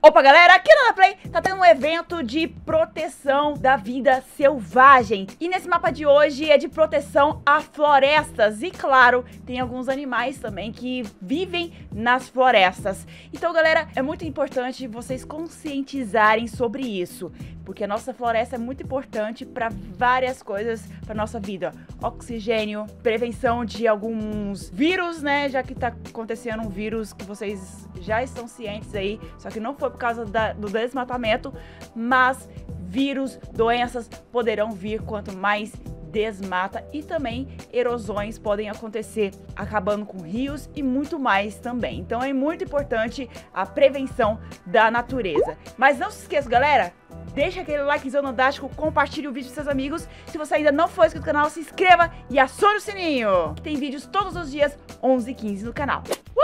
Opa, galera, aqui na Play tá tendo um evento de proteção da vida selvagem. E nesse mapa de hoje é de proteção a florestas. E claro, tem alguns animais também que vivem nas florestas. Então, galera, é muito importante vocês conscientizarem sobre isso. Porque a nossa floresta é muito importante para várias coisas para nossa vida. Oxigênio, prevenção de alguns vírus, né? Já que tá acontecendo um vírus que vocês já estão cientes aí. Só que não foi por causa do desmatamento, mas vírus, doenças poderão vir quanto mais desmata, e também erosões podem acontecer, acabando com rios e muito mais também. Então é muito importante a prevenção da natureza. Mas não se esqueça, galera, deixa aquele likezão fantástico, compartilhe o vídeo com seus amigos. Se você ainda não for inscrito no canal, se inscreva e acione o sininho. Tem vídeos todos os dias, 11h15 no canal.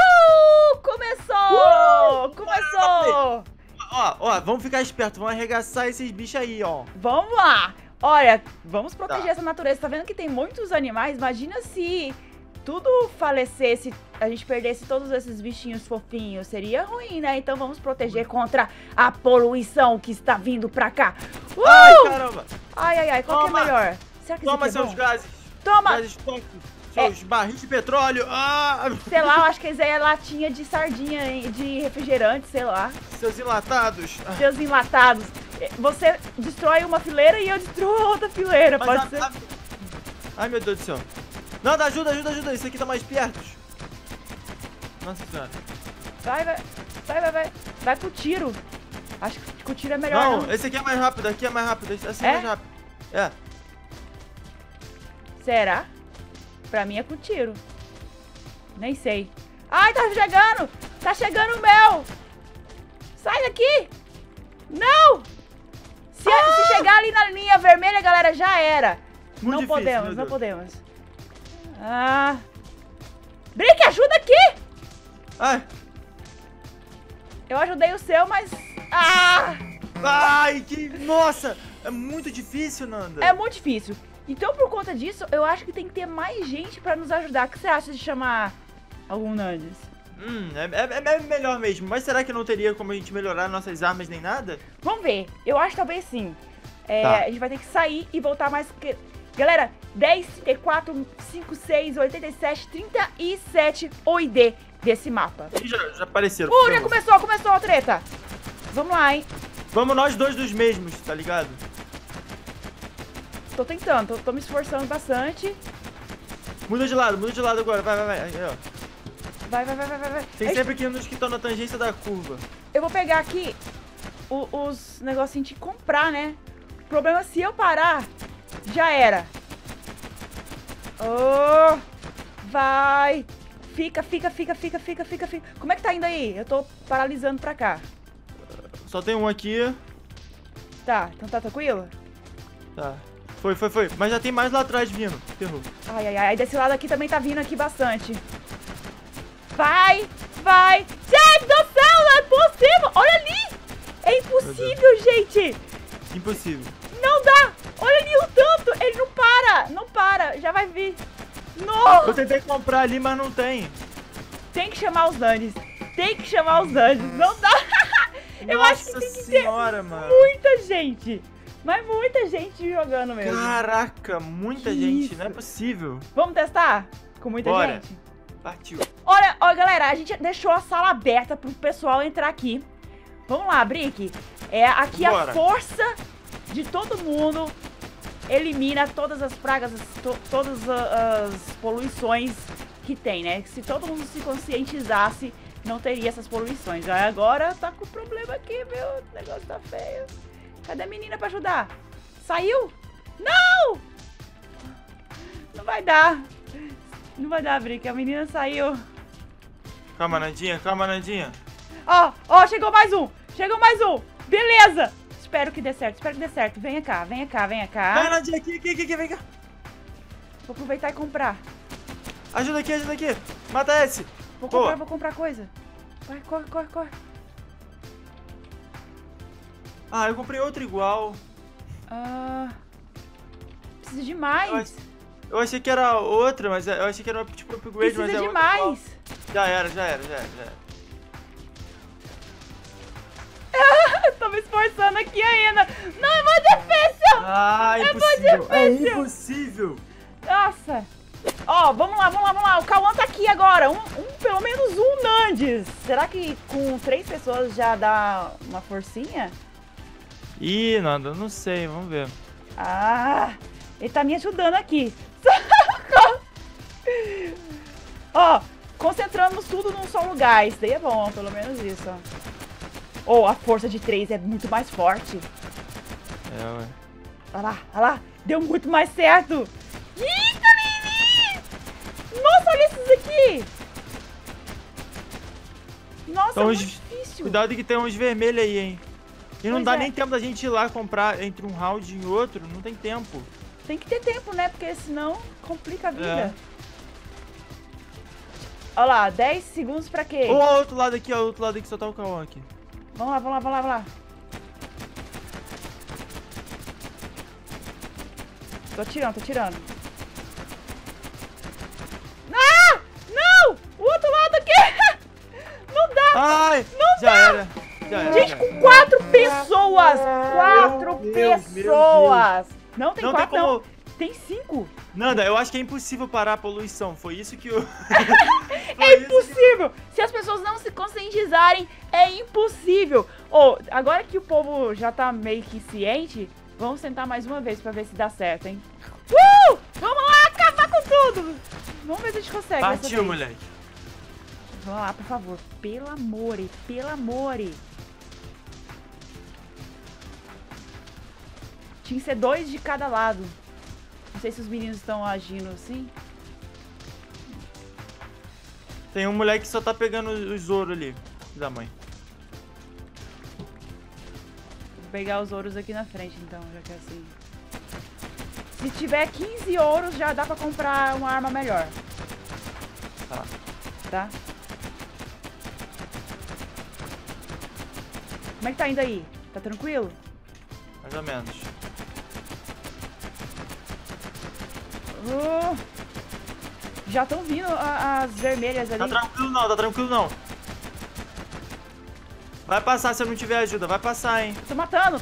Começou! Começou! Ó, vamos ficar esperto, vamos arregaçar esses bichos aí, ó. Vamos lá! Olha, vamos proteger essa natureza. Tá vendo que tem muitos animais? Imagina se tudo falecesse, a gente perdesse todos esses bichinhos fofinhos. Seria ruim, né? Então vamos proteger contra a poluição que está vindo pra cá. Ai, caramba! Ai, qual que é melhor? Será que toma esse aqui é seus bom? gases! Toma! Gases tóxicos, seus barris de petróleo! Sei lá, eu acho que isso aí é latinha de sardinha, de refrigerante, sei lá. Seus enlatados! Seus enlatados. Você destrói uma fileira e eu destruo a outra fileira, Mas pode ser? Ai, meu Deus do céu. Nada, ajuda. Isso aqui tá mais perto. Nossa senhora. Vai. Vai com o tiro. Acho que com o tiro é melhor. Não, esse aqui é mais rápido, aqui é mais rápido. Assim é mais rápido. É. Será? Pra mim é com tiro. Nem sei. Ai, tá chegando! Tá chegando o mel! Sai daqui! Não! Se chegar ali na linha vermelha, galera, já era. Muito não difícil, não podemos. Brick, ajuda aqui! Ai. Eu ajudei o seu, mas... Ai, Nossa! É muito difícil, Nanda. É muito difícil. Então, por conta disso, eu acho que tem que ter mais gente pra nos ajudar. O que você acha de chamar algum Nandes? É melhor mesmo. Mas será que não teria como a gente melhorar nossas armas nem nada? Vamos ver. Eu acho que talvez sim. Tá. A gente vai ter que sair e voltar mais... Galera, 10, 34, 5, 6, 87, 37 OID desse mapa. Ih, já apareceram. Já começou a treta. Vamos lá, hein? Vamos nós dois dos mesmos, tá ligado? Tô tentando, tô me esforçando bastante. Muda de lado agora. Vai. Aí, ó. Vai. Tem sempre que nos que estão na tangência da curva. Eu vou pegar aqui os negocinhos de comprar, né? O problema é se eu parar, já era. Vai. Fica. Como é que tá indo aí? Eu tô paralisando pra cá. Só tem um aqui. Tá, então tá tranquilo? Tá. Foi. Mas já tem mais lá atrás vindo. Ferrou. Ai. Desse lado aqui também tá vindo aqui bastante. Vai. Gente do céu, não é possível. Olha ali. É impossível, gente. Impossível. Não dá. Olha ali o tanto. Ele não para. Já vai vir. Nossa. Eu tentei comprar ali, mas não tem. Tem que chamar os Nandes. Não dá. Eu acho que tem que ter muita gente. Mas muita gente jogando mesmo. Caraca, muita gente. Não é possível. Vamos testar? Com muita Bora. gente? Partiu. Olha, galera, a gente deixou a sala aberta pro pessoal entrar aqui. Vamos lá, Brick. Aqui Bora. A força de todo mundo elimina todas as pragas, todas as poluições que tem, né? Se todo mundo se conscientizasse, não teria essas poluições. Agora tá com problema aqui, meu. O negócio tá feio. Cadê a menina pra ajudar? Saiu? Não! Não vai dar. Não vai dar, Brick. A menina saiu. Calma, Nandinha. Ó, chegou mais um. Beleza. Espero que dê certo. Vem cá. Vai, Nandinha, aqui, vem cá. Vou aproveitar e comprar. Ajuda aqui. Mata esse. Vou comprar coisa. Vai, corre. Eu comprei outro igual. Precisa de mais. Eu achei que era outra, mas eu achei que era tipo upgrade, mas é outra. Precisa de mais. Já era. Não, é muito difícil! Ah, impossível. É impossível. Nossa. Ó, vamos lá. O Cauã tá aqui agora. Pelo menos um Nandes. Será que com 3 pessoas já dá uma forcinha? Ih, nada, não sei, vamos ver. Ah, ele tá me ajudando aqui. Ó, concentramos tudo num só lugar. Isso daí é bom, pelo menos isso, ó. Oh, a força de 3 é muito mais forte. É, ué. Olha lá. Deu muito mais certo. Eita, Lili! Nossa, olha esses aqui. Nossa, Então, é muito difícil. Cuidado que tem uns vermelhos aí, hein. E não Pois dá é. nem tempo da gente ir lá comprar entre um round e outro. Não tem tempo. Tem que ter tempo, né? Porque senão complica a vida. É. Olha lá, 10 segundos pra quê? Ou ao outro lado aqui, ó. O outro lado aqui só tá o Cauã aqui. Vamos lá. Tô tirando. Ah! Não! O outro lado aqui! Não dá! Ai! Não já dá! era. Gente, com 4 pessoas! 4 Meu Deus. pessoas! Não tem Não 4, tem como... não. Tem 5. Nanda, eu acho que é impossível parar a poluição. Foi isso que eu... É impossível! Se as pessoas não se conscientizarem, é impossível! Agora que o povo já tá meio que ciente, vamos tentar mais uma vez pra ver se dá certo, hein? Vamos lá acabar com tudo! Vamos ver se a gente consegue. Partiu, moleque. Vamos lá, por favor. Pelo amor. Tinha que ser 2 de cada lado. Não sei se os meninos estão agindo assim. Tem um moleque que só tá pegando os ouro ali. Da mãe. Vou pegar os ouros aqui na frente, então, já que é assim. Se tiver 15 ouros, já dá pra comprar uma arma melhor. Tá? Como é que tá indo aí? Tá tranquilo? Mais ou menos. Já estão vindo as vermelhas ali. Tá tranquilo não. Vai passar se eu não tiver ajuda, vai passar, hein. Tô matando.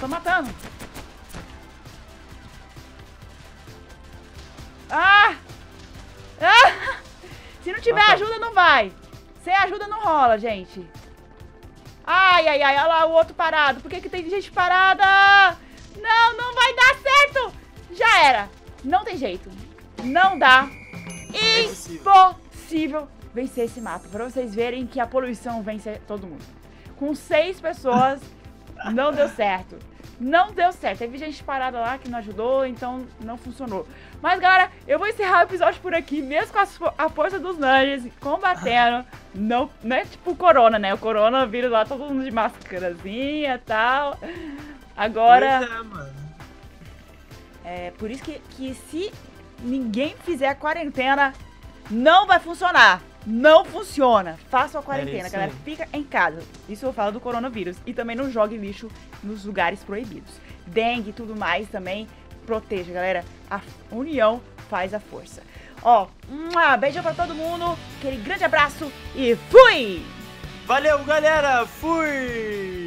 Se não tiver ajuda, não vai. Sem ajuda não rola, gente. Ai, olha lá o outro parado. Por que tem gente parada? Não vai dar certo. Já era. Não tem jeito. Não dá. Impossível vencer esse mapa. Pra vocês verem que a poluição vence todo mundo. Com 6 pessoas, não deu certo. Teve gente parada lá que não ajudou, então não funcionou. Mas, galera, eu vou encerrar o episódio por aqui, mesmo com a força dos ninjas combatendo. Não é tipo o corona, né? O coronavírus lá, todo mundo de máscarazinha e tal. Agora... Pois é, mano. É por isso que se ninguém fizer a quarentena, não vai funcionar. Não funciona. Faça a quarentena, galera. Fica em casa. Isso eu falo do coronavírus. E também não jogue lixo nos lugares proibidos. Dengue e tudo mais também. Proteja, galera. A união faz a força. Beijão pra todo mundo. Aquele grande abraço e fui! Valeu, galera. Fui!